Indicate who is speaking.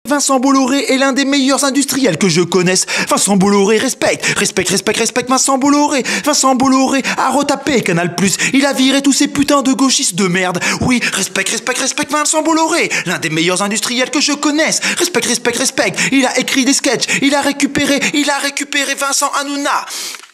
Speaker 1: Vincent Bolloré est l'un des meilleurs industriels que je connaisse. Vincent Bolloré respecte Vincent Bolloré. Vincent Bolloré a retapé Canal+. Il a viré tous ces putains de gauchistes de merde. Oui, respecte Vincent Bolloré, l'un des meilleurs industriels que je connaisse. Respecte. Il a écrit des sketchs, il a récupéré Vincent Hanouna.